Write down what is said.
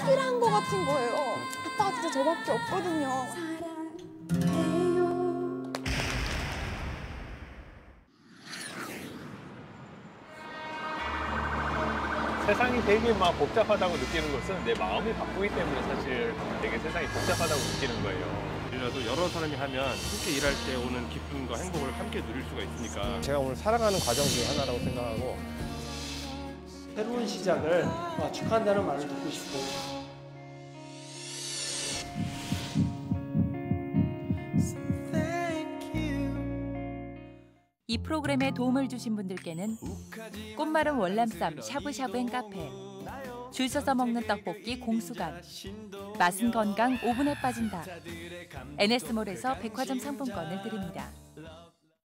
필요한 것 같은 거예요. 아빠가 진짜 저밖에 없거든요. 세상이 되게 막 복잡하다고 느끼는 것은 내 마음이 바쁘기 때문에 사실 되게 세상이 복잡하다고 느끼는 거예요. 그래도 여러 사람이 하면 함께 일할 때 오는 기쁨과 행복을 함께 누릴 수가 있으니까 제가 오늘 살아가는 과정 중에 하나라고 생각하고 새로운 시작을 축하한다는 말을 듣고 싶고 이 프로그램에 도움을 주신 분들께는 꽃마른 월남쌈 샤브샤브앤 카페, 줄 서서 먹는 떡볶이 공수간, 맛은 건강 5분에 빠진다, NS몰에서 백화점 상품권을 드립니다.